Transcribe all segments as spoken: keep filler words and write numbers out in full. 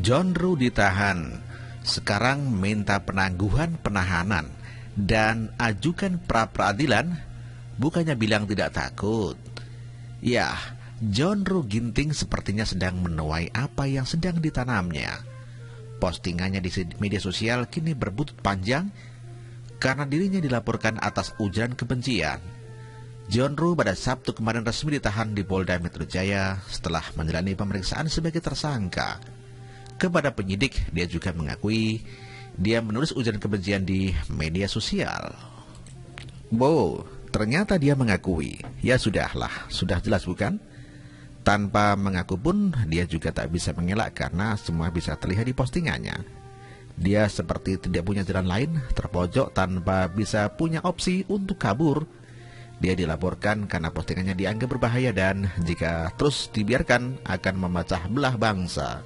John Ruh ditahan, sekarang minta penangguhan penahanan dan ajukan pra-peradilan, bukannya bilang tidak takut. Ya, John Ruh Ginting sepertinya sedang menuai apa yang sedang ditanamnya. Postingannya di media sosial kini berbutut panjang karena dirinya dilaporkan atas ujaran kebencian. John Ruh pada Sabtu kemarin resmi ditahan di Polda Metro Jaya setelah menjalani pemeriksaan sebagai tersangka. Kepada penyidik, dia juga mengakui dia menulis ujaran kebencian di media sosial. Wow, ternyata dia mengakui. Ya sudahlah, sudah jelas bukan? Tanpa mengaku pun, dia juga tak bisa mengelak karena semua bisa terlihat di postingannya. Dia seperti tidak punya jalan lain, terpojok tanpa bisa punya opsi untuk kabur. Dia dilaporkan karena postingannya dianggap berbahaya dan jika terus dibiarkan akan memecah belah bangsa.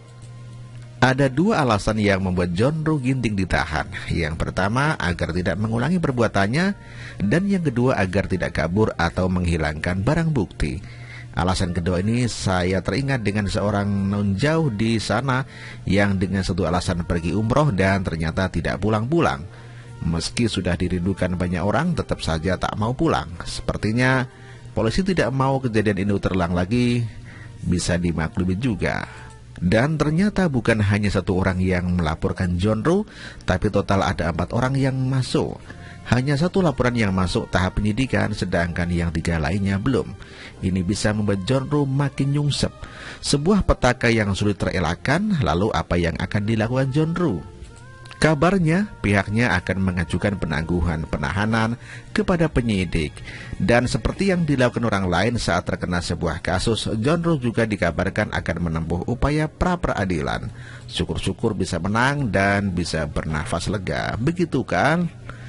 Ada dua alasan yang membuat John Ruh Ginting ditahan. Yang pertama, agar tidak mengulangi perbuatannya, dan yang kedua, agar tidak kabur atau menghilangkan barang bukti. Alasan kedua ini saya teringat dengan seorang non jauh di sana yang dengan satu alasan pergi umroh dan ternyata tidak pulang-pulang. Meski sudah dirindukan banyak orang, tetap saja tak mau pulang. Sepertinya polisi tidak mau kejadian ini terulang lagi, bisa dimaklumi juga. Dan ternyata bukan hanya satu orang yang melaporkan John Ruh, tapi total ada empat orang yang masuk. Hanya satu laporan yang masuk tahap penyidikan, sedangkan yang tiga lainnya belum. Ini bisa membuat John Ruh makin nyungsep. Sebuah petaka yang sulit terelakkan, lalu apa yang akan dilakukan John Ruh? Kabarnya, pihaknya akan mengajukan penangguhan penahanan kepada penyidik. Dan seperti yang dilakukan orang lain saat terkena sebuah kasus, John Ruh juga dikabarkan akan menempuh upaya pra-peradilan. Syukur-syukur bisa menang dan bisa bernafas lega. Begitu kan?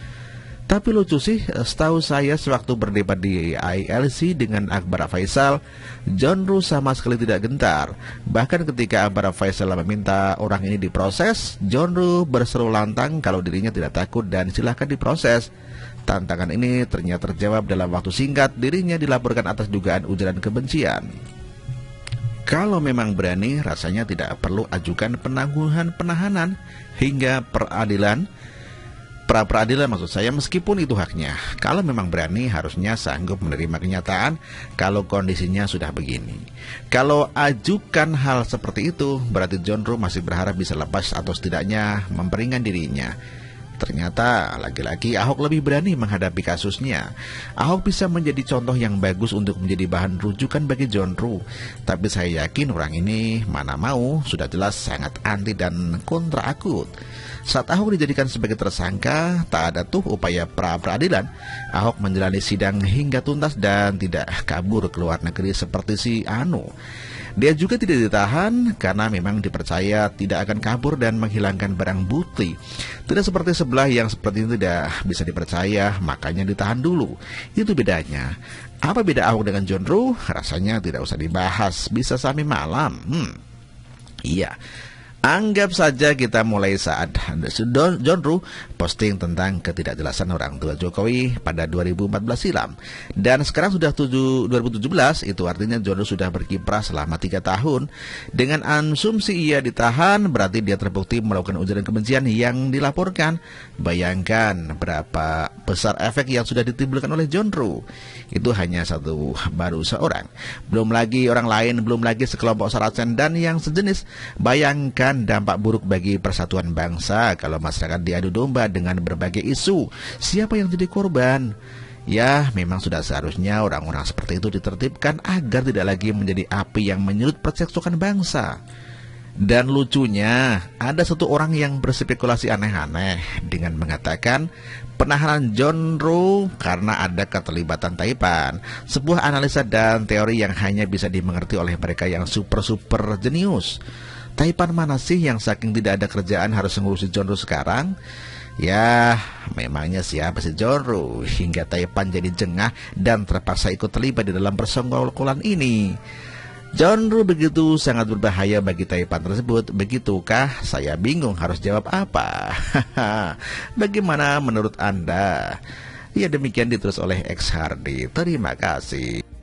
Tapi lucu sih, setahu saya sewaktu berdebat di I L C dengan Akbar Faisal, John Ruh sama sekali tidak gentar. Bahkan ketika Akbar Faisal meminta orang ini diproses, John Ruh berseru lantang kalau dirinya tidak takut dan silahkan diproses. Tantangan ini ternyata terjawab dalam waktu singkat, dirinya dilaporkan atas dugaan ujaran kebencian. Kalau memang berani, rasanya tidak perlu ajukan penangguhan penahanan hingga peradilan. Pra-peradilan maksud saya, meskipun itu haknya. Kalau memang berani, harusnya sanggup menerima kenyataan kalau kondisinya sudah begini. Kalau ajukan hal seperti itu, berarti John Ruh masih berharap bisa lepas atau setidaknya memperingan dirinya. Ternyata lagi-lagi Ahok lebih berani menghadapi kasusnya. Ahok bisa menjadi contoh yang bagus untuk menjadi bahan rujukan bagi John Ruh. Tapi saya yakin orang ini mana mau, sudah jelas sangat anti dan kontra akut. Saat Ahok dijadikan sebagai tersangka, tak ada tuh upaya pra-peradilan. Ahok menjalani sidang hingga tuntas dan tidak kabur ke luar negeri seperti si Anu. Dia juga tidak ditahan karena memang dipercaya tidak akan kabur dan menghilangkan barang bukti. Tidak seperti sebelah yang seperti itu tidak bisa dipercaya, makanya ditahan dulu. Itu bedanya. Apa beda Ahok dengan John Ruh? Rasanya tidak usah dibahas, bisa sampai malam. Hmm. Iya. Anggap saja kita mulai saat John Ruh posting tentang ketidakjelasan orang tua Jokowi pada dua ribu empat belas silam. Dan sekarang sudah dua ribu tujuh belas, itu artinya John Ruh sudah berkiprah selama tiga tahun. Dengan asumsi ia ditahan, berarti dia terbukti melakukan ujaran kebencian yang dilaporkan. Bayangkan berapa besar efek yang sudah ditimbulkan oleh John Ruh. Itu hanya satu, baru seorang. Belum lagi orang lain, belum lagi sekelompok saracen dan yang sejenis. Bayangkan dampak buruk bagi persatuan bangsa kalau masyarakat diadu domba dengan berbagai isu. Siapa yang jadi korban? Ya, memang sudah seharusnya orang-orang seperti itu ditertibkan agar tidak lagi menjadi api yang menyulut percekcokan bangsa. Dan lucunya, ada satu orang yang berspekulasi aneh-aneh dengan mengatakan penahanan John Ruh karena ada keterlibatan Taipan. Sebuah analisa dan teori yang hanya bisa dimengerti oleh mereka yang super-super jenius. Taipan mana sih yang saking tidak ada kerjaan harus ngurusi John Ruh sekarang? Ya, memangnya siapa sih John Ruh hingga Taipan jadi jengah dan terpaksa ikut terlibat di dalam persenggolan ini? John Ruh begitu sangat berbahaya bagi Taipan tersebut. Begitukah? Saya bingung harus jawab apa. Bagaimana menurut Anda? Ya, demikian ditulis oleh X Hardy. Terima kasih.